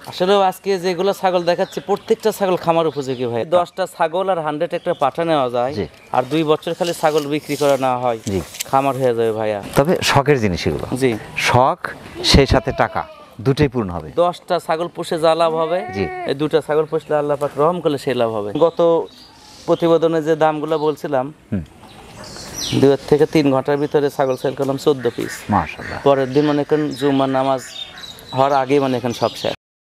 আসলে আজকে যেগুলো ছাগল দেখাচ্ছি প্রত্যেকটা ছাগল খামার উপযোগী ভাই। 10টা ছাগল আর 100 একটা পাঠা নেওয়া যায়, আর 2 বছর খালি ছাগল বিক্রি করে নেওয়া হয়, খামার হয়ে যাবে ভাইয়া। তবে শখের জিনিস এগুলো, জি শখ সেই সাথে টাকা দুটোই পূর্ণ হবে। 10টা ছাগল পুষে যা লাভ হবে, এই 2টা ছাগল পুষলে আল্লাহ পাক রহম করলে সেই লাভ হবে। গত প্রতিবেদনে যে দামগুলো বলছিলাম, 2 থেকে 3 ঘন্টার ভিতরে ছাগল সেল করলাম 14 পিস। মাশাআল্লাহ। পরের দিন মনে করেন জুমার নামাজ হওয়ার আগে মানে এখন সব শেষ।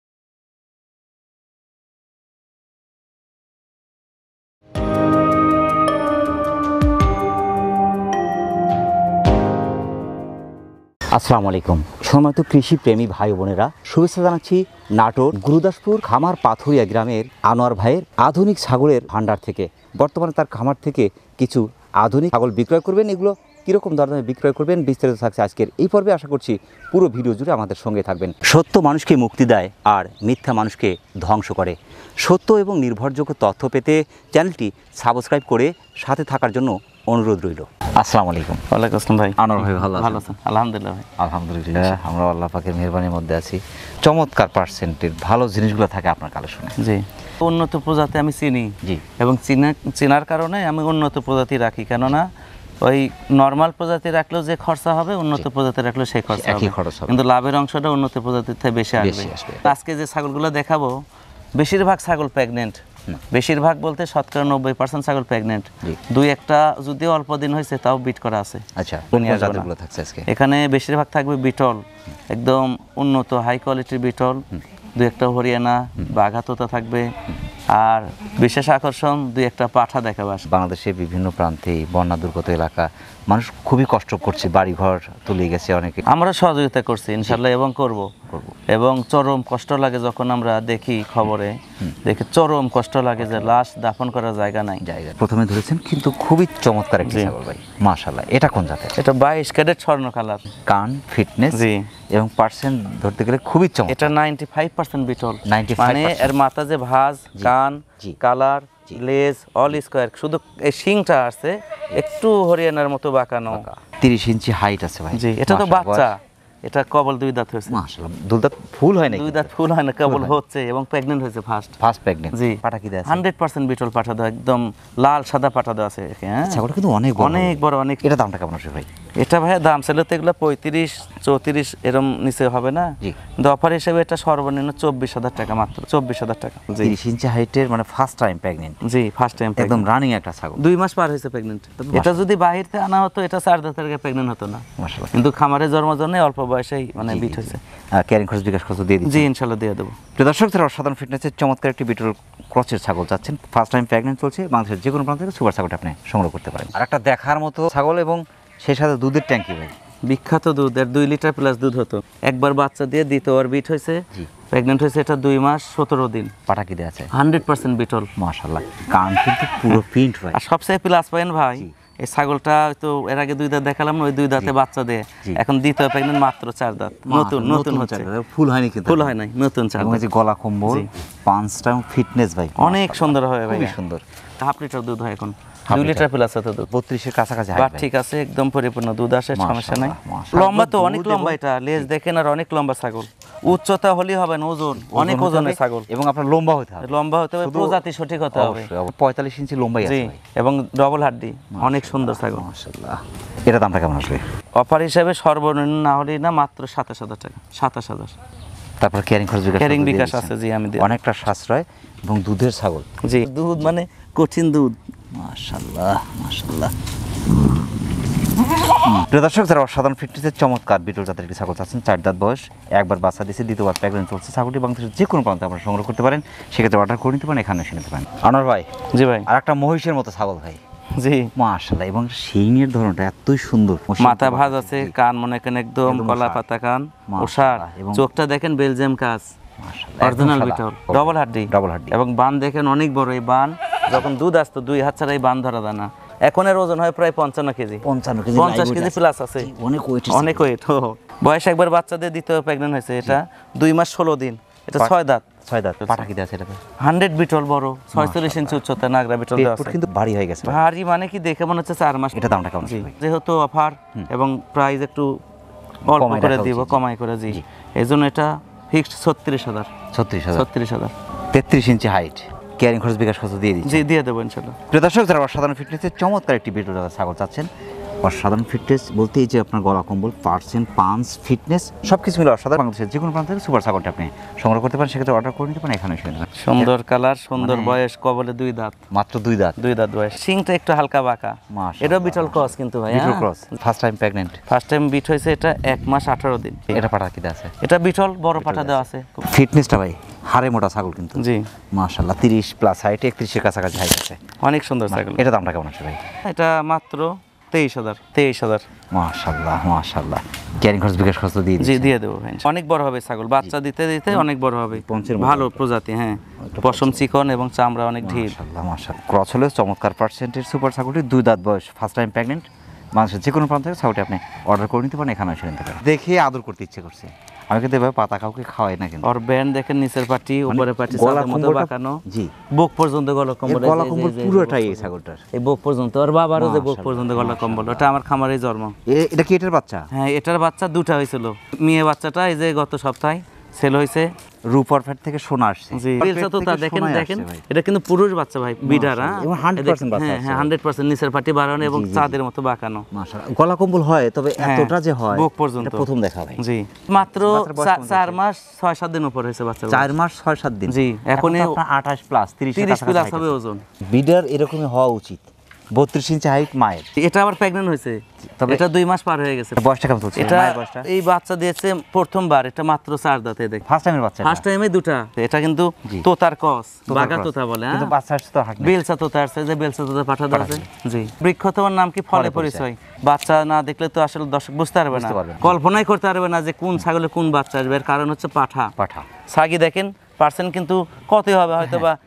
আসসালামু আলাইকুম সম্মানিত কৃষি প্রেমী ভাই বোনেরা, শুভেচ্ছা জানাচ্ছি নাটোর গুরুদাসপুর খামার পাথুরিয়া গ্রামের আনোয়ার ভাইয়ের আধুনিক ছাগলের ভান্ডার থেকে। বর্তমানে তার খামার থেকে কিছু আধুনিক ছাগল বিক্রয় করবেন। এগুলো কীরকম দরদামে বিক্রয় করবেন বিস্তারিত থাকছে আজকের এই পর্বে। আশা করছি পুরো ভিডিও জুড়ে আমাদের সঙ্গে থাকবেন। সত্য মানুষকে মুক্তি দেয় আর মিথ্যা মানুষকে ধ্বংস করে। সত্য এবং নির্ভরযোগ্য তথ্য পেতে চ্যানেলটি সাবস্ক্রাইব করে সাথে থাকার জন্য অনুরোধ রইল। আসসালামু আলাইকুম। ওয়ালাইকুম আসসালাম ভাই। আনোয়ার ভাই ভালো আছেন? আলহামদুলিল্লাহ ভাই। আলহামদুলিল্লাহ, আমরা আল্লাহ পাকের মেহেরবানির মধ্যে আছি। চমৎকার পার্সেন্টের ভালো জিনিসগুলো থাকে আপনার কালেকশনে। জি, উন্নত প্রজাতি আমি চিনি। জি, এবং চেনার কারণে আমি উন্নত প্রজাতি রাখি, কেননা ওই নর্মাল প্রজাতি রাখলেও যে খরচা হবে, উন্নত প্রজাতি রাখলেও সেই খরচা একই খরচ হবে, কিন্তু লাভের অংশটা উন্নত প্রজাতির থেকে বেশি আসবে। আজকে যে ছাগলগুলো দেখাবো বেশিরভাগ ছাগল প্রেগনেন্ট। বেশিরভাগ বলতে শতকরা 90% ছাগল প্রেগনেন্ট। 2-1টা যদিও অল্প দিন হয়েছে তাও বিট করা আছে। আচ্ছা, এখানে বেশিরভাগ থাকবে বিটল, একদম উন্নত হাই কোয়ালিটির বিটল। 2-1টা হরিয়ানা বাঘাতোতা থাকবে, আর বিশেষ আকর্ষণ 2-1টা পাঠা দেখাবে। বাংলাদেশের বিভিন্ন প্রান্তে বন্যা দুর্গত এলাকা মানুষ খুবই কষ্ট করছে, বাড়িঘর তুলে গেছে অনেকে। আমরা সহযোগিতা করছি ইনশাল্লাহ এবং করব। এবং চরম কষ্ট লাগে যখন আমরা দেখি খবরে, দেখে চরম কষ্ট লাগে যে লাশ দাফন করার জায়গা নাই। প্রথমে ধরেছেন কিন্তু খুবই চমৎকার একটি ছাগল ভাই, মাশাআল্লাহ। এটা কোন জাতের? এটা 22 ক্যারেট স্বর্ণ কালার। কান ফিটনেস জি এবং পার্সেন্ট ধরতে গেলে খুবই চমৎকার। এটা 95% বিটল, মানে এর মাথা যে ভাঁজ, কান, কালার, লেজ অল স্কয়ার, শুধু এই শিংটা আছে একটু হরিয়ানার মতো বাঁকানো। 30 ইঞ্চি হাইট আছে ভাই। জি, এটা তো বাচ্চা, এটা কেবল 2 দাঁত হয়েছে। মাশাআল্লাহ, 2 দাঁত ফুল হয় না? 2 দাঁত ফুল হয় না, কেবল হচ্ছে, এবং প্রেগন্যান্ট হয়েছে ফার্স্ট প্রেগন্যান্ট। জি, পাটা কি দেয়া আছে? 100% বিটল পাঠা দাও, একদম লাল সাদা পাঠা দাও আছে। হ্যাঁ, ছাগলটা কিন্তু অনেক বড় অনেক। এটা দামটা কেমন আছে ভাই? এটা ভাই দাম ছিল তো এগুলো 35-34 এরম নিচে হবে না। কিন্তু অফার হিসেবে এটা সর্বনিম্ন 24,000 টাকা, মাত্র 24,000 টাকা। 30 ইঞ্চি হাইটের, মানে ফার্স্ট টাইম প্রেগন্যান্ট। জি, ফার্স্ট টাইম একদম রানিং একটা ছাগল। 2 মাস পার হয়েছে প্রেগন্যান্ট। এটা যদি বাহির থেকে আনা হতো এটা 4 দাঁতের আগে প্রেগন্যান্ট হতো না, মাশাআল্লাহ। কিন্তু খামারে জন্মের জন্য অল্প বয়সেই মানে বিট হয়েছে। ক্যারিং খরচ বিকাশ খরচ দিয়ে দিচ্ছি? জি, ইনশাআল্লাহ দিয়ে দেবো। প্রিয় দর্শক, যারা অসাধারণ ফিটনেসের চমৎকার একটি বিটল ক্রসের ছাগল চাচ্ছেন, ফার্স্ট টাইম প্রেগন্যান্ট চলছে, বাংলাদেশের যে কোনো প্রান্ত থেকে সুপার ছাগলটা আপনি সংগ্রহ করতে পারেন। আর একটা দেখার মতো ছাগল, এবং সেই সাথে দুধের ট্যাঙ্কি ভাই, বিখ্যাত দুধ। এর 2 লিটার প্লাস দুধ হতো। একবার বাচ্চা দিয়ে দ্বিতীয়বার বিট হয়েছে, প্রেগন্যান্ট হয়েছে। এটা 2 মাস 17 দিন। পাটা কি দেয়া আছে? 100% বিটল, মাশাআল্লাহ। কান কিন্তু পুরো প্রিন্ট ভাই। আর সবচেয়ে প্লাস পয়েন্ট ভাই, এই ছাগলটা তো এর আগে 2 দাঁত দেখালাম না, ওই 2 দাঁতে বাচ্চা দেয়, এখন দ্বিতীয় প্রেগন্যান্ট, মাত্র 4 দাঁত। নতুন হচ্ছে, ফুল হয়নি কিন্তু, ফুল হয় নাই, নতুন 4 দাঁত। গলা কম্বল, পাঁচটা ফিটনেস ভাই অনেক সুন্দর হয় ভাই, খুবই সুন্দর। 1/2 লিটার দুধ হয় এখন, 2 লিটার প্লাস হতো দুধ। 32 এর কাছাকাছি বাট ঠিক আছে, একদম পরিপূর্ণ দুধ আসে, সমস্যা নাই। লম্বা তো অনেক লম্বা, এটা লেজ দেখেন, আর অনেক লম্বা ছাগল। উচ্চতা হলেই হবে না, ওজন অনেক ওজনের ছাগল, এবং আপনার লম্বা হতে হবে, প্রজাতি সঠিক হতে হবে। 45 ইঞ্চি লম্বাই আছে ভাই, এবং ডবল হাড্ডি, অনেক সুন্দর ছাগল, মাশাআল্লাহ। এটা দামটা কেমন আসবে? অফার হিসাবে সর্বনিম্ন না হলেই না, মাত্র 27,000 টাকা, 27,000। তারপর ক্যারিং খরচ বিকাশ আছে। জি, আমি দিই। অনেকটা সাশ্রয় এবং দুধের ছাগল। জি, দুধ মানে কঠিন দুধ, মাশাআল্লাহ মাশাআল্লাহ। প্রিয় দর্শক, যারা অসাধারণ ফিটনেসের চমৎকার বিটল জাতের একটি ছাগল চাচ্ছেন, 4 দাঁত বয়স, একবার বাচ্চা দিয়েছে, দ্বিতীয়বার প্রেগন্যান্ট চলছে, ছাগলটি বাংলাদেশের যে কোনো প্রান্তে আপনারা সংগ্রহ করতে পারেন, সেক্ষেত্রে অর্ডার করে নিতে পারেন, এখানে এসে নিতে পারেন। আনোয়ার ভাই। জি ভাই। আর একটা মহিষের মতো ছাগল ভাই। জি, মাশাআল্লাহ, এবং শিংয়ের ধরনটা এতই সুন্দর, মাথা ভাঁজ আছে, কান মনে করেন একদম কলা পাতা কান, ওষার, চোখটা দেখেন বেলজিয়াম কাজ, অরিজিনাল বিটল, ডবল হাড্ডি, এবং বান দেখেন অনেক বড়। এই বান যখন দুধ আসতো 2 হাত ছাড়া এই বান ধরা যায় না। এখন এর ওজন হয় প্রায় 55 কেজি, 50 কেজি প্লাস আছে, অনেক ওয়েট। বয়স একবার বাচ্চা দিয়ে দ্বিতীয় প্রেগন্যান্ট হয়েছে। এটা 2 মাস 16 দিন, এটা 6 দাঁত। পাটা কি দেয়া আছে? এটা 100 বিটল, বড় 46 ইঞ্চি উচ্চতা, নাগরা বিটল দেওয়া আছে, কিন্তু ভারী হয়ে গেছে। ভারী মানে কি দেখে মনে হচ্ছে 4 মাস। এটা দামটা কেমন আছে? যেহেতু অফার এবং প্রাইস একটু অল্প করে দিব, কমাই করে। জি, এইজন্য এটা ফিক্সড 36,000। 36,000 36,000 33 ইঞ্চি হাইট, ক্যারিং খরচ বিকাশ খরচ দিয়ে দিচ্ছি। জি দিয়ে দেবো ইনশাল্লাহ। প্রিয় দর্শক, যারা অসাধারণ ফিটনেসের চমৎকার একটি ভিডিও যারা ছাগল চাচ্ছেন, অসাধারণ ফিটনেস বলতে এই যে আপনার গলা কম্বল, পার্সেন্ট, পাঞ্চ, ফিটনেস সব কিছু মিলে অসাধারণ, বাংলাদেশের যে কোনো প্রান্ত থেকে সুপার ছাগলটা আপনি সংগ্রহ করতে পারেন, সেক্ষেত্রে অর্ডার করে নিতে পারেন, এখানে এসে নিতে পারেন। সুন্দর কালার, সুন্দর বয়স, কবলে 2 দাঁত, মাত্র 2 দাঁত, 2 দাঁত বয়স, সিংটা একটু হালকা বাঁকা। মাশাআল্লাহ। এটাও বিটল ক্রস কিন্তু ভাই, Beetal cross, first time pregnant, first time বিট হয়েছে, এটা 1 মাস 18 দিন। এটা পাঠা কি আছে? এটা বিটল বড় পাঠা দেওয়া আছে। ফিটনেসটা ভাই হাড়ে মোটা ছাগল কিন্তু, জি মাশাআল্লাহ 30 প্লাস হাইট, 31 এর কাছাকাছি হাইট আছে, অনেক সুন্দর ছাগল। এটা দামটা কেমন আছে ভাই? এটা মাত্র 23,000। মাশাআল্লাহ মাশাআল্লাহ, ক্যারিং খরচ বিকাশ খরচ দিয়ে জি দিচ্ছি। দিয়ে দেবো ভাই, অনেক বড় হবে ছাগল, বাচ্চা দিতে দিতে অনেক বড় হবে, পঞ্চের মতো ভালো প্রজাতি। হ্যাঁ, পশম চিকন এবং চামড়া অনেক ঢিল। মাশাআল্লাহ মাশাআল্লাহ, ক্রস হলেও চমৎকার পার্সেন্টের সুপার ছাগলটি, 2 দাঁত বয়স, ফার্স্ট টাইম প্রেগন্যান্ট, মানুষের যে কোনো প্রান্ত থেকে ছাগলটি আপনি অর্ডার করে নিতে পারেন, এখানে এসে নিতে পারেন। দেখে আদর করতে ইচ্ছে করছে, আমি কিন্তু এভাবে পাতা কাউকে খাওয়াই না কিন্তু। ওর ব্যান্ড দেখেন, নিচের পাটি উপরে পাটি গলা সাদের মতো কম্বলটা- বাঁকানো, জি বুক পর্যন্ত গলা কম্বল, গলা কম্বল পুরোটাই এই ছাগলটার, এই বুক পর্যন্ত, ওর বাবারও যে বুক মাশাআল্লাহ, পর্যন্ত গলা কম্বল, ওটা আমার খামারে জন্ম। এটা কি এটার বাচ্চা? হ্যাঁ, এটার বাচ্চা 2টা হয়েছিল, মেয়ে বাচ্চাটা এই যে গত সপ্তাহে সেল হয়েছে। রূপর ফ্যাট থেকে সোনা আসছে, জি বেলচা তো তা দেখেন সোনাই দেখেন, আসছে ভাই। এটা কিন্তু পুরুষ বাচ্চা ভাই, বিডার। হ্যাঁ এবং 100% বাচ্চা হ্যাঁ আসছে হ্যাঁ ভাই। 100% নিচের পাটি বাড়ানো এবং জি, জি, চাঁদের মতো বাঁকানো। মাশাআল্লাহ, গলা কম্বল হয়, তবে হ্যাঁ, এতটা যে হয় বুক পর্যন্ত। এটা প্রথম দেখা ভাই। জি মাত্র বাচ্চার বয়স কেমন 4 মাস 6-7 দিন উপর হয়েছে বাচ্চা। 4 মাস 6-7 দিন। জি, এখনই 28 প্লাস 30 প্লাস হবে ওজন। বিডার এরকমই হওয়া উচিত। 32 ইঞ্চি হাইট মায়ের, এটা আবার প্রেগন্যান্ট হয়েছে, তবে এটা 2 মাস পার হয়ে গেছে। বয়সটা কেমন চলছে এটা মায়ের বয়সটা? এই বাচ্চা দিয়েছে প্রথমবার, এটা মাত্র 4 দাঁতে দেখ, ফার্স্ট টাইমের বাচ্চা ফার্স্ট টাইমে 2টা। এটা কিন্তু জি। তোতার কস, তোতার বাগা cross। তোতা বলে। কিন্তু হ্যাঁ, বাচ্চা আসছে তো হাট নেই। বেলচা তোতা আছে, যে বেলচা তোতা পাঠা দেওয়া আছে। জি, বৃক্ষ তোমার নাম কি, ফলে পরিচয়। বাচ্চা না দেখলে তো আসলে দর্শক বুঝতে পারবে না, বুঝতে পারবে না। কল্পনাই করতে পারবে না যে কোন ছাগলে কোন বাচ্চা আসবে। এর কারণ হচ্ছে পাঠা। পাঠা ছাগি দেখেন পার্সেন্ট কিন্তু কতই হবে, হয়তো বা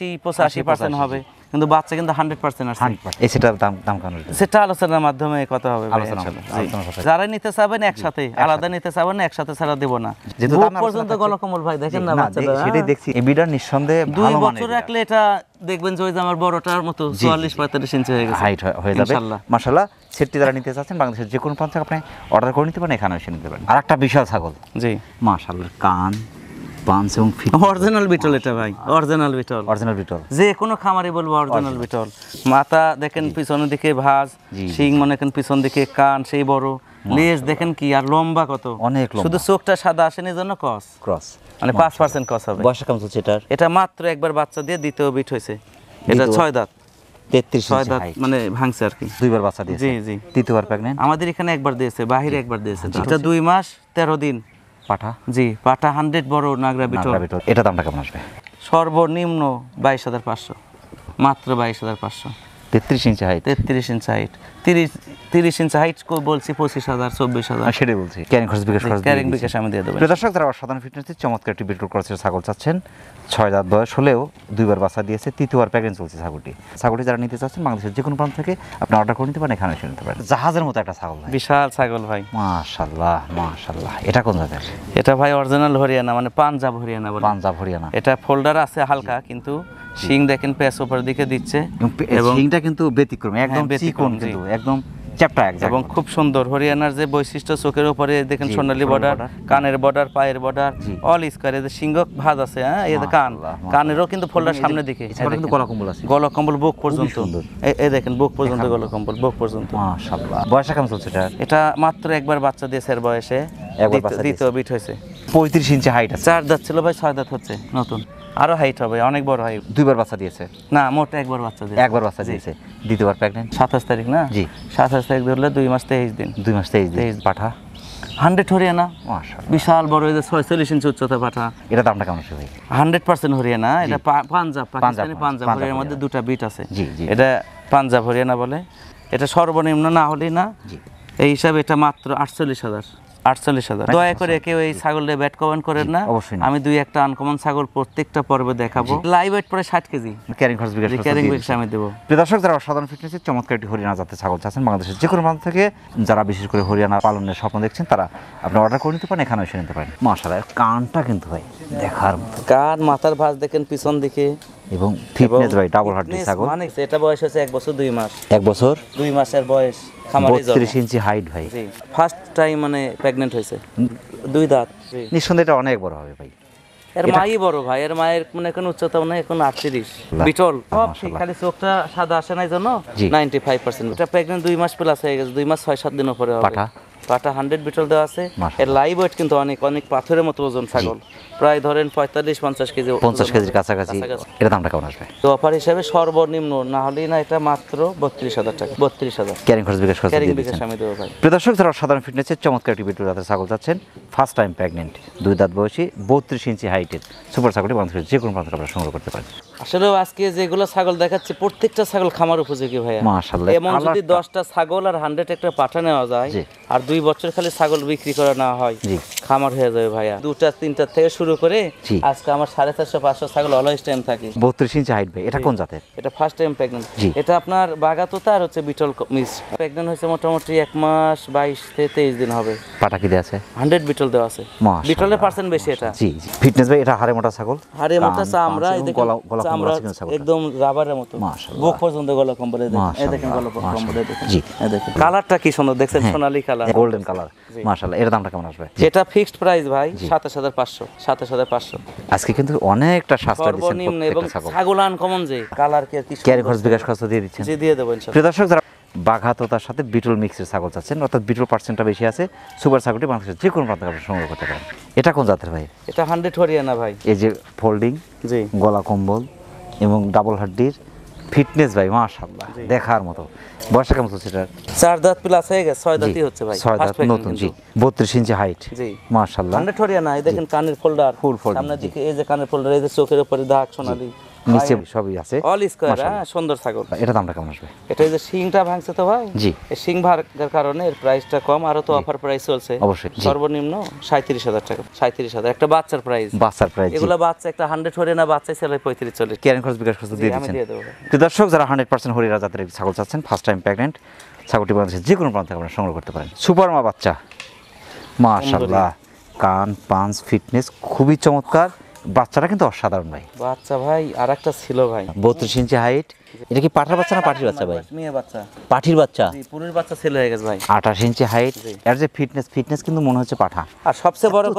80-85% হবে, কিন্তু বাচ্চা কিন্তু 100% আসছে। 100%। এই সেটার দাম কেমন হচ্ছে? সেটা আলোচনার মাধ্যমে কথা হবে ভাই, আলোচনা ইনশাআল্লাহ। হবে, আলোচনার কথা। যারা নিতে চাবেন একসাথে, আলাদা নিতে চাবেন না একসাথে ছাড়া দেব না। যেহেতু বুক দাম আলোচনা পর্যন্ত থাকছে। গলকমল ভাই দেখেন না না, বাচ্চাটা। সেটাই দেখছি, এই বিডার নিঃসন্দেহে 2 ভালো মানের বছর রাখলে এটা দেখবেন যে ওই যে আমার বড়টার মতো 44-45 ইঞ্চি হয়ে গেছে। হাইট হয়ে যাবে ইনশাআল্লাহ। মাশাআল্লাহ। সেটটি যারা নিতে চাচ্ছেন, বাংলাদেশের যে কোনো প্রান্ত থেকে আপনি অর্ডার করে নিতে পারেন, এখানে এসে নিতে পারেন। আর একটা বিশাল ছাগল, জি মাশাআল্লাহ, কান, পাঞ্চ এবং ফিট, অরিজিনাল বিটল এটা ভাই, অরিজিনাল বিটল। Original beetle. যে কোনো খামারে বলবো অরিজিনাল বিটল। মাথা দেখেন পিছনের দিকে ভাঁজ, জি, জি। শিং মনে করেন পিছন দিকে, কান সেই বড়, লেজ দেখেন কি আর লম্বা কত, অনেক লম্বা। শুধু চোখটা সাদা আসেনি জন্য কস, ক্রস, মানে 5% কস হবে। বয়সটা কেমন চলছে এটার? এটা মাত্র একবার বাচ্চা দিয়ে দ্বিতীয় বিট হয়েছে। এটা দ্বিতীয়? 6 দাঁত, 33 6 ইঞ্চি দাঁত হাইট, মানে ভাঙছে আর কি। 2বার বাচ্চা দিয়েছে, জি জি, তৃতীয়বার প্রেগন্যান্ট, আমাদের এখানে একবার দিয়েছে, বাহিরে একবার দিয়েছে। এটা 2 মাস 13 দিন। পাঠা, জি, পাটা 100 বড় নাগরা বিটল। নাগরা বিটল। এটা দামটা কেমন আসবে? সর্বনিম্ন 22,500, মাত্র 22,500। 33 inch height, 33 inch height, 30 inch height বলছি 25,000 24,000। সেটাই বলছি, ক্যারিং খরচ বিকাশ খরচ ক্যারিং বিকাশ আমি দিয়ে দেবো। প্রিয় দর্শক, যারা অসাধারণ ফিটনেসের চমৎকার একটি বিটল ক্রসের ছাগল চাচ্ছেন, 6 দাঁত বয়স হলেও 2বার বাচ্চা দিয়েছে, তৃতীয়বার প্রেগন্যান্ট চলছে ছাগলটি। ছাগলটি যারা নিতে চাচ্ছেন, বাংলাদেশের যে কোনো প্রান্ত থেকে আপনি অর্ডার করে নিতে পারেন, এখানে এসে নিতে পারেন। জাহাজের মতো একটা ছাগল ভাই, বিশাল ছাগল ভাই, মাশাআল্লাহ মাশাআল্লাহ। এটা কোন জাতের? এটা ভাই অরিজিনাল হরিয়ানা, মানে পাঞ্জাব হরিয়ানা বলে। পাঞ্জাব হরিয়ানা। এটা ফোল্ডার আছে হালকা, কিন্তু শিং দেখেন পেস উপর দিকে দিচ্ছে, এবং শিংটা কিন্তু ব্যতিক্রমী, একদম ব্যতিক্রম, চিকন, জি। কিন্তু একদম চ্যাপটা এবং খুব সুন্দর। হরিয়ানার যে বৈশিষ্ট্য, চোখের উপরে দেখেন জি, সোনালী সোনালী বর্ডার, border। কানের বর্ডার, পায়ের বর্ডার, জি। অল স্কয়ার, এদের সিংহ ভাঁজ আছে। হ্যাঁ, এই যে কান, মাশাআল্লাহ, কানেরও কিন্তু ফোল্ডার এই যে- সামনের দিকে। এছাড়া কিন্তু গলা কম্বল আছে, গলা কম্বল বুক পর্যন্ত, সুন্দর। এই দেখেন বুক পর্যন্ত গলা কম্বল, বুক পর্যন্ত। মাশাআল্লাহ। বয়সটা কেমন চলছে এটা? এটা মাত্র একবার বাচ্চা দিয়েছে, এর বয়সে একবার বাচ্চা দ্বিতীয় বিট হয়েছে। 35 ইঞ্চি হাইট আছে, 4 দাঁত ছিল ভাই, 6 দাঁত হচ্ছে নতুন, আরো হাইট হবে, অনেক বড় হয়। 2বার বাচ্চা দিয়েছে, না, মোট একবার বাচ্চা দিয়েছে। একবার বাচ্চা দিয়েছে, দ্বিতীয়বার প্রেগন্যান্ট। 27 তারিখ না? জি। 27 তারিখ ধরলে 2 মাস 23 দিন। 2 মাস 23 দিন। 23 পাঠা, 100 হরিয়ানা, মাশাআল্লাহ। বিশাল বড়, এই যে 46 ইঞ্চি উচ্চতা পাঠা। এটা দামটা কেমন আছে ভাই? 100% হরিয়ানা। এটা পাঞ্জাব, পাকিস্তানি পাঞ্জাব হরিয়ানার মধ্যে 2টা বিট আছে। জি, জি। এটা পাঞ্জাব হরিয়ানা বলে। এটা সর্বনিম্ন না হলেই না, জি। এই হিসাবে এটা মাত্র 48,000। 48,000। দয়া করে কেউ এই ছাগলে ব্যাট কমেন্ট করেন না, অবশ্যই না। আমি 2-1টা আনকমন ছাগল প্রত্যেকটা পর্বে দেখাবো। লাইভ ওয়েট পরে 60 কেজি, ক্যারিং খরচ বিকাশ খরচ ক্যারিং দিয়ে বিক্স আমি দেবো। প্রিয় দর্শক, যারা অসাধারণ ফিটনেসের চমৎকার একটি হরিয়ানা জাতের ছাগল চাচ্ছেন, বাংলাদেশের যে কোনো প্রান্ত থেকে, যারা বিশেষ করে হরিয়ানা পালনের স্বপ্ন দেখছেন, তারা আপনি অর্ডার করে নিতে পারেন, এখানে এসে নিতে পারেন। মাশাআল্লাহ, কানটা কিন্তু ভাই দেখার মতো, কান, মাথার ভাঁজ দেখেন পিছন দিকে, এবং ফিটনেস ভাই ডাবল হার্ড fitness ছাগল। মানে এটা বয়স হচ্ছে 1 বছর 2 মাস, 1 বছর 2 মাসের বয়স, খামারে জন্ম। 32 ইঞ্চি হাইট ভাই, জি, ফার্স্ট টাইম মানে প্রেগন্যান্ট হয়েছে, 2 দাঁত। জি, নিঃসন্দেহে এটা অনেক বড় হবে ভাই। এর মাই বড় ভাই, এর মায়ের মানে কোনো উচ্চতা মানে এখন 38 বিটল সব ঠিক, খালি চোখটা সাদা আসে নাই জন্য 95%। এটা প্রেগন্যান্ট 2 মাস প্লাস হয়ে গেছে, 2 মাস 6-7 দিন পরে হবে। পাটা 100 বিটল দেওয়া আছে। এর লাইভ ওয়েট কিন্তু অনেক অনেক পাথরের মতো ওজন ছাগল, প্রায় ধরেন 45-50 কেজি, 50 কেজির কাছাকাছি। এর দামটা কেমন আসবে? তো অফার হিসাবে সর্বনিম্ন না হলেই না এটা মাত্র 32,000 টাকা। 32,000 ক্যারিং খরচ বিকাশ খরচ ক্যারিং দিয়ে বিকাশ দিচ্ছেন। আমি দেবো ভাই। প্রিয় দর্শক, যারা সাধারণ ফিটনেসের চমৎকার একটি বিটল জাতের ছাগল চাচ্ছেন, ফার্স্ট টাইম প্রেগনেন্ট, 2 দাঁত বয়সী, 32 ইঞ্চি হাইটের সুপার ছাগলটি বাংলাদেশের যে কোনো প্রান্ত আপনারা সংগ্রহ করতে পারেন। আসলে আজকে যেগুলো ছাগল দেখাচ্ছি প্রত্যেকটা ছাগল খামার উপযোগী ভাইয়া, মাশাআল্লাহ। এমন যদি 10টা ছাগল আর 100 একটা পাঠা নেওয়া যায় আর 2 বছর খালি ছাগল বিক্রি করা না হয়, খামার হয়ে যাবে ভাইয়া। 2টা-3টা থেকে শুরু করে আজকে আমার 450-500 ছাগল অলওয়েজ টাইম থাকে। 32 ইঞ্চি হাইট ভাই, এটা কোন জাতের? এটা ফার্স্ট টাইম প্রেগন্যান্ট। এটা আপনার বাগাতোতা আর হচ্ছে বিটল মিক্স। প্রেগন্যান্ট হয়েছে মোটামুটি 1 মাস 22-23 দিন হবে। পাটা কি দেয়া আছে? 100 বিটল দেওয়া আছে। বিটলের পার্সেন্ট বেশি এটা। জি জি। ফিটনেস ভাই, এটা হাড়ে মোটা ছাগল, হাড়ে মোটা চামড়া, এই দেখেন চামড়া একদম রাবারের মতো, বুক পর্যন্ত গলা কম্বলে দেখেন, এই দেখেন গলা কম্বলে দেখেন, এই দেখেন কালারটা কি সুন্দর দেখছেন, সোনালী কালার, গোল্ডেন কালার। মাশাআল্লাহ। এর দামটা কেমন আসবে? এটা ফিক্সড প্রাইস ভাই 27,500। 27,500 আজকে কিন্তু অনেকটা সাশ্রয় দিচ্ছেন সর্বনিম্ন, এবং প্রত্যেকটা ছাগল। ছাগল আনকমন যে কালার কি ক্যারিং খরচ বিকাশ খরচ দিয়ে দিচ্ছেন? জি দিয়ে দেব ইনশাআল্লাহ। প্রিয় দর্শক, যারা বাঘাতোতার সাথে বিটল মিক্সের ছাগল চাচ্ছেন, অর্থাৎ বিটল পার্সেন্টটা বেশি আছে, সুপার ছাগলটি বাংলাদেশের যে কোনো প্রান্ত থেকে সংগ্রহ করতে পারেন। এটা কোন জাতের ভাই? এটা 100 হরিয়ানা ভাই। এই যে ফোল্ডিং, জি, গলা কম্বল এবং ডাবল হাড্ডির ফিটনেস ভাই, মাশাআল্লাহ দেখার মতো। বয়সটা কেমন চলছে এটার? 4 দাঁত প্লাস হয়ে গেছে, 6 দাঁতই হচ্ছে ভাই, 6 দাঁত নতুন। জি, 32 ইঞ্চি হাইট। জি মাশাআল্লাহ। 100 হরিয়ানা। এই দেখেন কানের ফোল্ডার, ফুল ফোল্ডার, সামনের দিকে এই যে কানের ফোল্ডার, এই যে চোখের উপরে দাগ সোনালী, নিচে সবই আছে অল স্কয়ার। হ্যাঁ, সুন্দর ছাগল। এটা দামটা কেমন আসবে? এটা এই যে শিংটা ভাঙছে তো ভাই, জি, এই শিং ভাঙার কারণে এর প্রাইসটা কম, আরো তো অফার প্রাইস চলছে অবশ্যই। সর্বনিম্ন 37,000 টাকা। 37,000 একটা বাচ্চার প্রাইস, বাচ্চার প্রাইস। এগুলা বাচ্চা একটা 100 হরিয়ানা বাচ্চা ছেলে 35-40। ক্যারিং খরচ বিকাশ খরচ দিয়ে দিচ্ছেন। তো দর্শক, যারা 100% হরিয়ানা জাতের ছাগল চাচ্ছেন, ফার্স্ট টাইম প্রেগনেন্ট, ছাগলটি বাংলাদেশের যে কোনো প্রান্ত থেকে আপনারা সংগ্রহ করতে পারেন। সুপার মা বাচ্চা, মাশাআল্লাহ, কান পাঞ্চ ফিটনেস খুবই চমৎকার। বাচ্চাটা কিন্তু অসাধারণ ভাই। বাচ্চা ভাই আর একটা ছিল ভাই, 32 ইঞ্চি হাইট। এটা কি পাঠার বাচ্চা না পাঠির বাচ্চা ভাই? মেয়ে বাচ্চা। পাঠির বাচ্চা? জি, পুরুষ বাচ্চা ছেলে হয়ে গেছে ভাই। 28 ইঞ্চি হাইট। এর যে ফিটনেস কিন্তু মনে হচ্ছে পাঠা। আর সবচেয়ে বড়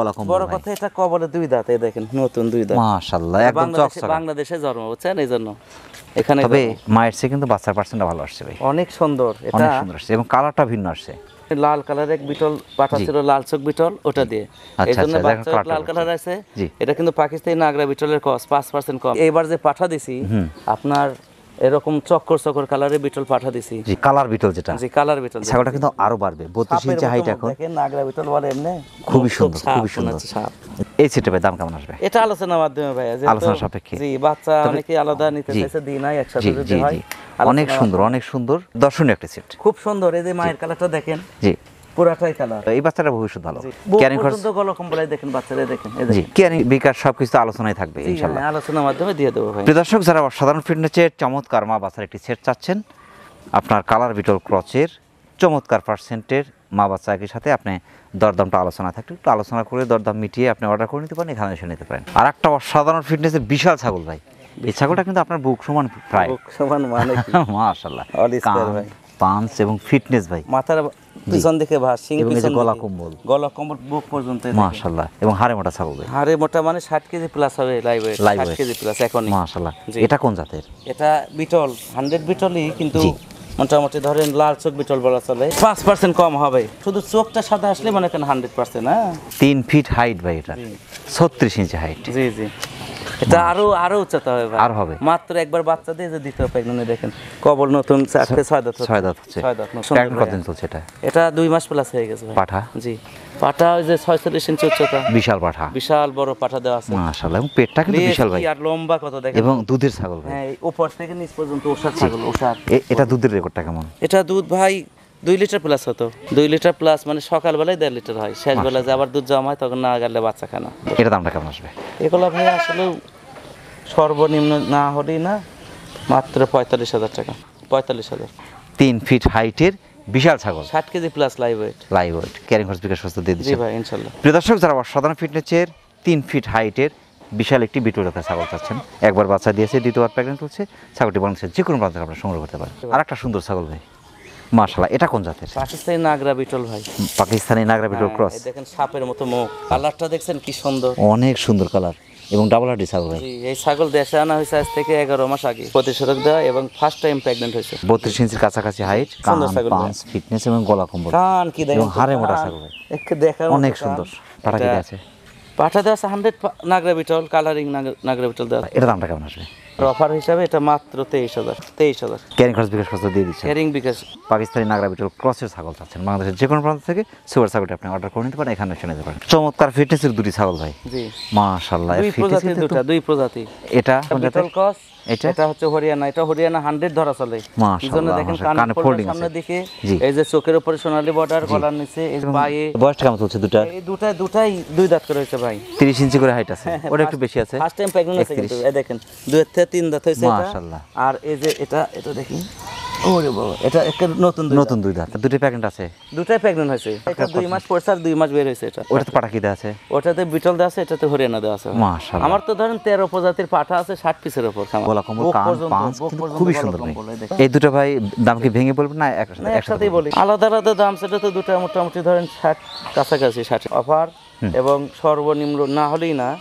কথা এটা কবলে 2 দাঁত, এই দেখেন নতুন 2 দাঁত, মাশাআল্লাহ একদম চকচকে। বাংলাদেশে জন্ম, বুঝছেন, এইজন্য এখানে। তবে মায়ের চেয়ে কিন্তু বাচ্চার পার্সেন্টটা ভালো আসছে ভাই, অনেক সুন্দর। এটা অনেক সুন্দর আসছে এবং কালারটা ভিন্ন আসছে। লাল কালারের এক বিটল পাঠা ছিল, লাল চোখ বিটল, ওটা দিয়ে এই জন্য বাচ্চা লাল কালার আছে। এটা কিন্তু পাকিস্তানি নাগরা বিটলের কস 5% কম। এইবার যে পাঠা দিছি আপনার এরকম চক্কর কালারের বিটল পাঠা দিছি। জি, কালার বিটল যেটা। জি, কালার বিটল। ছাগলটা কিন্তু আরো বাড়বে। 32 ইঞ্চি হাইট এখন। দেখেন নাগরা বিটল বলে এমনি খুবই সুন্দর, খুবই সুন্দর। এই সেটআপের দাম কেমন আসবে? এটা আলোচনার মাধ্যমে ভাই, আলোচনা সাপেক্ষে। জি, বাচ্চা অনেকে আলাদা নিতে চাইছে, দিই নাই, একসাথে যদি হয়। অনেক সুন্দর, অনেক সুন্দর, দর্শনীয় একটা সেট। খুব সুন্দর। এই যে মায়ের কালারটা দেখেন, জি পুরাটাই কালার। এই বাচ্চাটা ভবিষ্যৎ ভালো। ক্যারিং খরচ গলা কম্বলাই দেখেন, বাচ্চারা দেখেন, এই জি, ক্যারিং বিকাশ সবকিছু আলোচনায় থাকবে ইনশাআল্লাহ। আলোচনার মাধ্যমে দিয়ে দেব ভাই। প্রিয় দর্শক, যারা সাধারণ ফিটনেসের চমৎকার মা বাচ্চার একটি সেট চাচ্ছেন, আপনার কালার বিটল ক্রচের চমৎকার পার্সেন্টের মা বাচ্চা একই সাথে আপনি দরদামটা আলোচনা থাকলে একটু আলোচনা করে দরদাম মিটিয়ে আপনি অর্ডার করে নিতে পারেন, এখানে এসে নিতে পারেন। আর একটা অসাধারণ ফিটনেসের বিশাল ছাগল ভাই, এই ছাগলটা কিন্তু আপনার বুক সমান প্রায়। বুক সমান মানে কি? মাশাআল্লাহ, অল স্কয়ার ভাই, পাঞ্চ এবং ফিটনেস ভাই। মাথার পিছন দিকে ভাঁজ, সিং পিছন, গলা কম্বল, বুক পর্যন্ত মাশাআল্লাহ, এবং হাড়ে মোটা ছাগল ভাই। হাড়ে মোটা মানে 60 কেজি প্লাস হবে, লাইভ ওয়েট 60 কেজি প্লাস এখনই, মাশাআল্লাহ। এটা কোন জাতের? এটা বিটল, 100 বিটলই, কিন্তু মোটামুটি ধরেন লাল চোখ বিটল বলা চলে। 5% কম হবে, শুধু চোখটা সাদা আসলে মানে কেন 100%। হ্যাঁ, 3 ফিট হাইট ভাই, এটা 36 ইঞ্চি হাইট। জি জি, এটা আরো উচ্চতা হবে ভাই, আর হবে। মাত্র একবার বাচ্চা দিয়ে যে দ্বিতীয় প্রেগন্যান্ট দেখেন, কবল নতুন 6 দাঁত হচ্ছে। 6 দাঁত নতুন। কতদিন চলছে এটা? এটা 2 মাস প্লাস হয়ে গেছে ভাই। পাঠা? জি, পাঠা ওই যে 46 ইঞ্চি উচ্চতা, বিশাল পাঠা, বিশাল বড় পাঠা দেওয়া আছে মাশাআল্লাহ, এবং পেটটা কিন্তু বিশাল ভাই, আর লম্বা কত দেখেন, এবং দুধের ছাগল ভাই। হ্যাঁ, উপর থেকে নিচ পর্যন্ত ওষার ছাগল, ওষার। এটা দুধের রেকর্ডটা কেমন? এটা দুধ ভাই 2 লিটার প্লাস হতো। 2 লিটার প্লাস মানে সকালবেলায় 1.5 লিটার হয়, শেষ বেলা যে আবার দুধ জমায় তখন না গেলে বাচ্চা খায় না। এটা দামটা কেমন আসবে? এগুলো ভাই আসলে সর্বনিম্ন না হলেই না মাত্র 45,000 টাকা। 45,000। 3 ফিট হাইটের বিশাল ছাগল, 60 KG plus live weight, carrying খরচ বিকাশ সস্তা দিয়ে দিচ্ছে। জি ভাই ইনশাআল্লাহ। প্রিয় দর্শক, যারা সাধারণ ফিটনেসের 3 ফিট হাইটের বিশাল একটি বিটল জাতের ছাগল চাচ্ছেন, একবার বাচ্চা দিয়েছে, দ্বিতীয়বার প্রেগনেন্ট হচ্ছে, ছাগলটি বাংলাদেশের যে কোনো প্রান্ত থেকে আপনারা সংগ্রহ করতে পারেন। আর একটা সুন্দর ছাগল ভাই, মাশাআল্লাহ, এটা কোন জাতের? পাকিস্তানি নাগরা বিটল ভাই। পাকিস্তানি নাগরা বিটল ক্রস। এই দেখেন সাপের মতো মুখ, কালারটা দেখছেন কি সুন্দর, অনেক সুন্দর কালার এবং ডাবল হাড্ডি ছাগল ভাই। জি, এই ছাগল দেশে আনা হয়েছে আজ থেকে 11 মাস আগে, প্রতিষেধক দেওয়া এবং ফার্স্ট টাইম প্রেগন্যান্ট হয়েছে। 32 ইঞ্চির কাছাকাছি হাইট, সুন্দর ছাগল ভাই। পাঁচ ফিটনেস এবং গলা কম্বল কান কি দেখেন, এবং হাড়ে মোটা ছাগল ভাই, একটু দেখার মতো অনেক কান। সুন্দর। পাটা কি আছে? পাঠা দেওয়া আছে 100 নাগরা বিটল, কালারিং নাগরা বিটল দেওয়া। এটা দামটা কেমন আসবে? অফার হিসাবে এটা মাত্র 23,000। ক্যারিং খরচ বিকাশ খরচ দিয়ে দিচ্ছেন। ক্যারিং বিকাশ। পাকিস্তানি নাগরা বিটল ক্রসের ছাগল চাচ্ছেন, বাংলাদেশের যে কোনো প্রান্ত থেকে সুপার ছাগলটা আপনি অর্ডার করে নিতে পারেন, এখানে এসে নিতে পারেন। চমৎকার ফিটনেসের দুটি ছাগল ভাই। জি মাশাআল্লাহ, দুই প্রজাতির, দুই প্রজাতি। এটা কোন জাতের? বিটল ক্রস, এটা এটা হচ্ছে হরিয়ানা, এটা হরিয়ানা 100 ধরা চলে। মাশাআল্লাহ, পিছনে দেখেন কানে কানে folding আছে। সামনের দিকে, জি। এই যে চোখের উপরে সোনালী বর্ডার, গলার নিচে এই পায়ে। বয়সটা কেমন চলছে দুটা? এই দুটাই দুই দাঁত করে হয়েছে ভাই। 30 ইঞ্চি করে হাইট আছে, ওটা একটু বেশি আছে। ফার্স্ট টাইম প্রেগন্যান্ট আছে কিন্তু, এই দেখেন 2 থেকে 3 দাঁত হয়েছে এটা। মাশাআল্লাহ। আর এই যে এটা দেখেন, ওরে বাবা, এটা একটা নতুন দুই দাঁত, দুটো প্যাকেট আছে। দুটাই প্রেগন্যান্ট হয়েছে। এটা 2 মাস পড়ছে আর 2 মাস বের হয়েছে এটা। ওটাতে পাটা কি দেওয়া আছে? ওটাতে বিটল দেওয়া আছে, এটাতে হরিয়ানা দেওয়া আছে। মাশাআল্লাহ। আমার তো ধরেন 13 প্রজাতির পাঠা আছে 60 পিসের উপর খামার। গলা কম্বল, বুক কান, পর্যন্ত, পাঁচ বুক কিন্তু পর্যন্ত খুবই গলা সুন্দর ভাই। কম্বল, এই দেখেন। এই দুটো ভাই দাম কি ভেঙে বলবেন না না, একসাথে? একসাথেই বলি। আলাদা আলাদা দাম, সেটা তো দুটো মোটামুটি ধরেন 60 কাছাকাছি 60 অফার, এবং সর্বনিম্ন না হলেই না।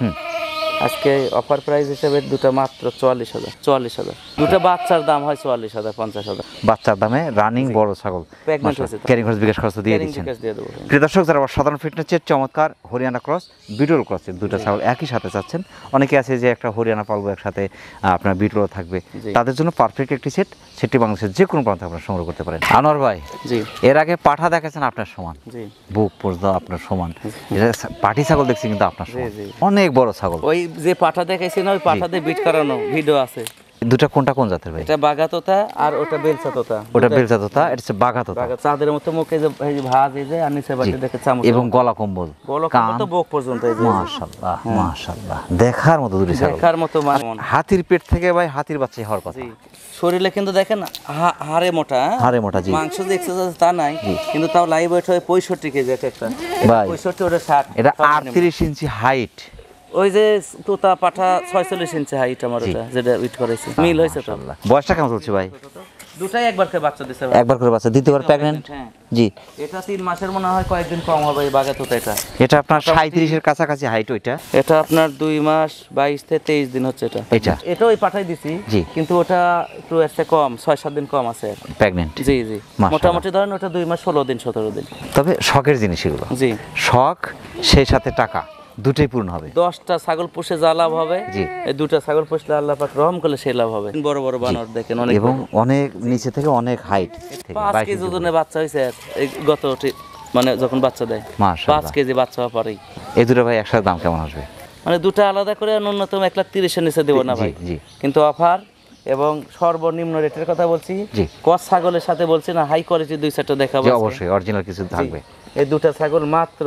আজকে অফার প্রাইস হিসেবে দুটো মাত্র 44,000। দুটো বাচ্চার দাম হয় 44,000, 50,000। বাচ্চার দামে রানিং বড় ছাগল, প্রেগন্যান্ট হয়েছে তো। ক্যারিং খরচ বিকাশ খরচ দিয়ে ক্যারিং দিচ্ছেন। বিকাশ দিয়ে দেবো। প্রিয় দর্শক, যারা সাধারণ ফিটনেসের চমৎকার হরিয়ানা ক্রস, বিটল ক্রসের দুটো ছাগল একই সাথে চাচ্ছেন, অনেকে আছে যে একটা হরিয়ানা পালবো একসাথে, আপনার বিটলও থাকবে, জি। তাদের জন্য পারফেক্ট একটি সেটটি বাংলাদেশের যে কোনো প্রান্তে আপনারা সংগ্রহ করতে পারেন। আনোয়ার ভাই, জি এর আগে পাঠা দেখাচ্ছেন আপনার সমান, জি বুক পর্যন্ত আপনার সমান, এটা পাটি ছাগল দেখছি কিন্তু আপনার সমান, জি। অনেক বড় ছাগল। ওই যে পাঠা দেখাইছি না, ওই পাঠাতে বিট করানো ভিডিও আছে। দুটা কোনটা কোন জাতের ভাই? এটা বাগাতোতা আর ওটা বেলসাতোতা। ওটা বেলজাতোতা, এটা হচ্ছে বাঘাতোতা। চাঁদের মতো মুখে যে এই যে ভাজ, এই যে আর নিচে বাটি দেখে চামচ, এবং গলা কম্বল, গলা তো বুক পর্যন্ত, এই যে মাশাআল্লাহ মাশাআল্লাহ, দেখার মতো দুটি ছাগল। দেখার মতো মান। হাতির পেট থেকে ভাই হাতির বাচ্চা হওয়ার কথা। জি, শরীরে কিন্তু দেখেন হাড়ে মোটা, হ্যাঁ? হাড়ে মোটা, জি। মাংস যে এক্সারসাইজ তা নাই, কিন্তু তাও লাইভ ওয়েট হয় 65 কেজি একটা। ভাই 65, ওটা 60। এটা 38 ইঞ্চি হাইট। ওই যে তোতা পাঠা 46 ইঞ্চি হাইট আমার, ওটা যেটা উইট করাইছে, মিল হয়েছে তো। বয়সটা কেমন চলছে ভাই? দুটাই একবার করে বাচ্চা দিছে ভাই। একবার করে বাচ্চা, দ্বিতীয়বার প্রেগন্যান্ট। হ্যাঁ। জি, এটা 3 মাসের মনে হয় কয়েকদিন কম হবে এই বাগাতোতা। এটা আপনার 37 এর কাছাকাছি হাইট। ওইটা এটা আপনার 2 মাস 22 থেকে 23 দিন হচ্ছে এটা। এটা ওই পাঠাই দিছি, জি। কিন্তু ওটা একটু এসে কম, 6-7 দিন কম আছে প্রেগন্যান্ট। জি জি, মাশাআল্লাহ। মোটামুটি ধরেন ওটা 2 মাস 16 দিন 17 দিন। তবে শখের জিনিস এগুলো, জি। শখ সেই সাথে টাকা দুটোই পূর্ণ হবে। 10টা ছাগল পুষে যা লাভ হবে, জি। এই 2টা ছাগল পুষলে আল্লাহ পাক রহম করলে সেই লাভ হবে। বড় বড় বানর দেখেন, অনেক এবং অনেক নিচে থেকে অনেক হাইট, 5 কেজি ওজনের বাচ্চা হয়েছে এই গত মানে যখন বাচ্চা দেয়, মাশাআল্লাহ। 5 কেজি বাচ্চা হওয়ার পরেই। এই দুটো ভাই একসাথে দাম কেমন আসবে? মানে দুটো আলাদা করে ন্যূনতম 1,30,000 এর নিচে দেবো না ভাই। জি। কিন্তু অফার এবং সর্বনিম্ন রেটের কথা বলছি। জি। কস ছাগলের সাথে বলছি না, হাই কোয়ালিটি 2-4টা দেখাবো যে আজকে। অবশ্যই অরিজিনাল কিছু থাকবে। এই দুটা ছাগল মাত্র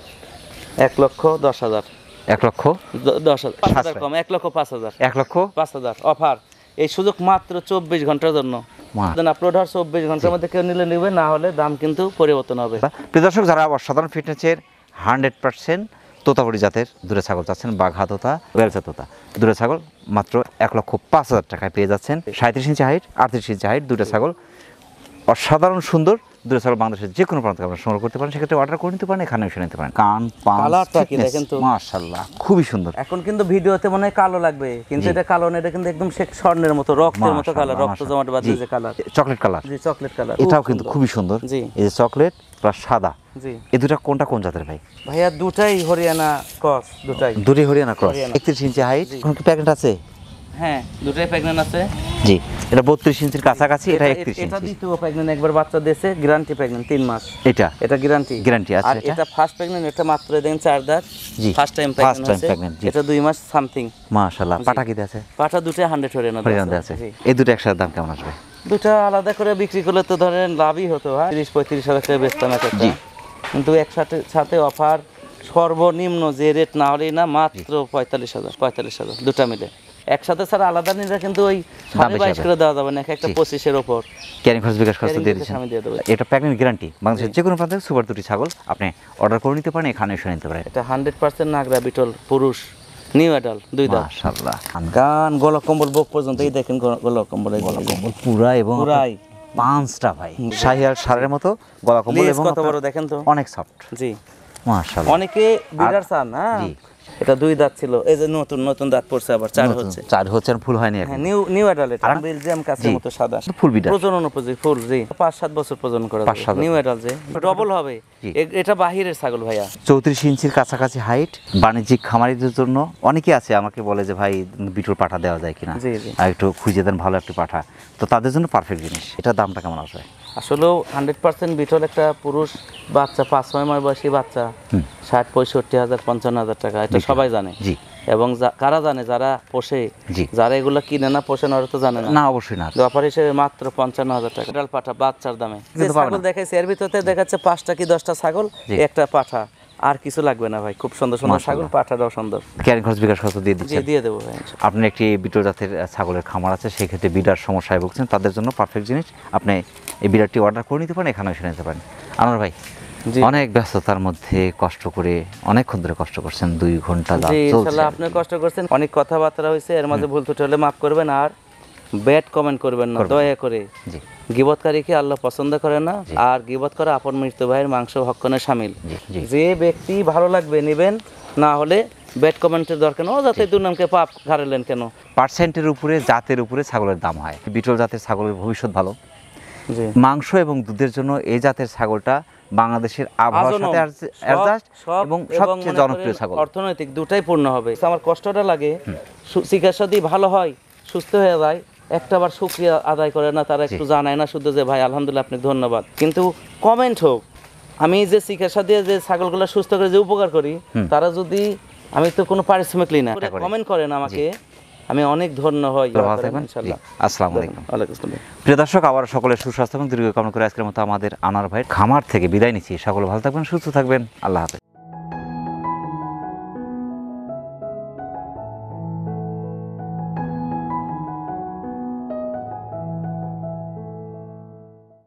1,10,000। 1,10,000 5,000 কম, 1,05,000। 1,05,000 অফার, এই সুযোগ মাত্র 24 ঘন্টার জন্য। আপলোড হওয়ার 24 ঘন্টার মধ্যে কেউ নিলে নিবে, না হলে দাম কিন্তু পরিবর্তন হবে। প্রিয় দর্শক, যারা অসাধারণ ফিটনেসের 100% তোতাপুরি জাতের দুটো ছাগল চাচ্ছেন, বাঘা তোতা, বেলচা তোতা, দুটো ছাগল মাত্র 1,05,000 টাকায় পেয়ে যাচ্ছেন। 37 ইঞ্চি হাইট, 38 ইঞ্চি হাইট, দুটো ছাগল অসাধারণ সুন্দর। দুটো ছাগল বাংলাদেশের যে কোনো প্রান্ত আপনারা সংগ্রহ করতে পারেন, সেক্ষেত্রে অর্ডার করে নিতে পারেন, এখানে এসে নিতে পারেন। কান, কালারটা কি দেখেন তো, মাশাআল্লাহ, খুবই সুন্দর। এখন কিন্তু ভিডিওতে মনে হয় কালো লাগবে, কিন্তু এটা কালো না, এটা কিন্তু একদম স্বর্ণের মতো, রক্তের মতো কালার, রক্ত জমাট বাঁধলে যে কালার, চকলেট কালার। জি, চকলেট কালার, এটাও কিন্তু খুবই সুন্দর। জি। এই যে চকলেট প্লাস সাদা, জি। এই দুটো কোনটা কোন জাতের ভাই? ভাইয়া দুটাই হরিয়ানা ক্রস, দুটোই Haryana cross. Haryana. 31 inch height, এখন কি প্যাকেট আছে? হ্যাঁ, দুটাই প্রেগন্যান্ট আছে। জি, এটা 32 ইঞ্চির কাছাকাছি, এটা 31 এটা ইঞ্চি। দ্বিতীয় প্রেগন্যান্ট, একবার বাচ্চা দিয়েছে, গ্যারান্টি প্রেগন্যান্ট 3 মাস। এটা গ্যারান্টি আছে। আর এটা ফার্স্ট প্রেগন্যান্ট, এটা মাত্র দেখেন 4 দাঁত। জি, ফার্স্ট টাইম প্রেগন্যান্ট, জি। এটা 2 মাস সামথিং। মাশাআল্লাহ, পাটা কি আছে? পাটা দুটাই 100 হরিয়ানা আছে। এই দুটো একসাথে দাম কেমন আসবে? দুটা আলাদা করে বিক্রি করলে তো ধরেন লাভই হতো, 30-35,000 টাকা বেচতাম একটা, কিন্তু একসাথে সাথে অফার সর্বনিম্ন যে রেট না হলেই না, মাত্র 45,000 দুটা মিলে। একসাথে স্যার আলাদা নিলে কিন্তু ওই 22.5 করে দেওয়া যাবে না, একটা 25-এর ওপর ক্যারিং খরচ বিকাশ খরচ দিয়ে দিচ্ছেন। আমি দিয়ে দেবো। এটা প্রেগন্যান্ট গ্যারান্টি, বাংলাদেশের যে কোনো প্রান্তে সুপার দুটি ছাগল আপনি অর্ডার করে নিতে পারেন, এখানে এসে নিতে পারেন। এটা 100% নাগরা বিটল পুরুষ, নিউ অ্যাডাল, 2 দাঁত। মাশাআল্লাহ, গান, গলা কম্বল, বুক পর্যন্ত, এই দেখেন গলা কম্বল, পুরা এবং পুরাই পাঁচটা ভাই শাহিয়াল ষাঁড়ের মতো গলা কম্বল লেজ এবং কত বড় দেখেন তো, অনেক সফট। জি মাশাআল্লাহ। অনেকে বিডার চান, হ্যাঁ জি। এটা 2 দাঁত ছিল, এই যে নতুন নতুন দাঁত পড়ছে, আবার 4 হচ্ছে। চার হচ্ছে আর ফুল হয়নি এখন। হ্যাঁ নিউ অ্যাডাল্ট, আর বেলজিয়াম কাছের জি। মতো সাদা, ফুল বিডার। প্রজনন উপযোগী ফুল, জি 5-7 বছর প্রজনন করা 5-7 নিউ অ্যাডাল্ট, যে ডবল হবে। জি। এটা বাহিরের ছাগল ভাইয়া। 34 ইঞ্চির কাছাকাছি হাইট, বাণিজ্যিক খামারিদের জন্য। অনেকে আছে আমাকে বলে যে ভাই বিটুল পাঠা দেওয়া যায় কিনা, জি জি আর একটু খুঁজে দেন ভালো একটু পাঠা, তো তাদের জন্য পারফেক্ট জিনিস। এটার দামটা কেমন আসবে? আসলেও 100% বিটল একটা পুরুষ বাচ্চা, 5-6 মাস বয়সী বাচ্চা 60-65 হাজার 55 হাজার টাকা, এটা সবাই জানে। জি। এবং কারা জানে? যারা পোষে, জি। যারা এগুলো কিনে না পোষে না ওরা তো জানে না। না অবশ্যই না। ব্যাপার হিসেবে মাত্র 55 হাজার টাকা ডাল পাঠা বাচ্চার দামে। যে কিন্তু পাবে ছাগল না। দেখাইছে এর ভিতরে দেখাচ্ছে 5টা কি 10টা ছাগল, জি। একটা পাঠা, আর কিছু লাগবে না ভাই। খুব সুন্দর সুন্দর ছাগল, মাশাআল্লাহ। পাঠাটাও সুন্দর। ক্যারিং খরচ বিকাশ খরচ দিয়ে জি দিচ্ছেন। দিয়ে দেবো ভাই ইনশাআল্লাহ। আপনি একটি বিটল জাতের ছাগলের খামার আছে, সেই ক্ষেত্রে বিডার সমস্যায় ভুগছেন, তাদের জন্য পারফেক্ট জিনিস। আপনি এই বিডারটি অর্ডার করে নিতে পারেন, এখানে এসে নিতে পারেন। আনোয়ার ভাই জি। অনেক ব্যস্ততার মধ্যে কষ্ট করে অনেকক্ষণ ধরে কষ্ট করছেন, 2 ঘন্টা জি চলছে। ইনশাআল্লাহ, আপনি কষ্ট করছেন, অনেক কথাবার্তা হয়েছে, এর মাঝে ভুল ত্রুটি হলে মাফ করবেন, আর ব্যাড কমেন্ট করবেন না দয়া করে। জি গীবতকারীকে আল্লাহ পছন্দ করে না, আর গীবত করা আপন মৃত্যু ভাইয়ের মাংস ভক্ষণে শামিল। জি জি। যে ব্যক্তি ভালো লাগবে নেবেন, না হলে ব্যাড কমেন্টের দরকার নেই। ও যাতে দুর্নামকে পাপ ঘাড়লেন কেন? পার্সেন্টের উপরে, জাতের উপরে ছাগলের দাম হয়। বিটল জাতের ছাগলের ভবিষ্যৎ ভালো। জি মাংস এবং দুধের জন্য এই জাতের ছাগলটা বাংলাদেশের আবহাওয়ার সাথে অ্যাডজাস্ট এবং সবচেয়ে জনপ্রিয় ছাগল। অর্থনৈতিক দুটাই পূর্ণ হবে। আমার কষ্টটা লাগে, চিকিৎসা দিয়ে ভালো হয়, সুস্থ হয়ে যায়, একটাবার শুকরিয়া আদায় করে না, তারা একটু জানায় না শুধু যে ভাই আলহামদুলিল্লাহ আপনি ধন্যবাদ। কিন্তু কমেন্ট হোক, আমি যে চিকিৎসা দিয়ে যে ছাগলগুলো সুস্থ করে যে উপকার করি, তারা যদি, আমি তো কোনো পারিশ্রমিক নিই না, কমেন্ট করেন আমাকে, আমি অনেক ধন্য হই। ভালো থাকবেন। ইনশাআল্লাহ। আসসালামু আলাইকুম। ওয়ালাইকুম আসসালাম। প্রিয় দর্শক, আবার সকলের সুস্বাস্থ্য এবং দীর্ঘ কামনা করে আজকের মতো আমাদের আনোয়ার ভাই খামার থেকে বিদায় নিচ্ছি। সকলে ভালো থাকবেন, সুস্থ থাকবেন। আল্লাহ হাফেজ।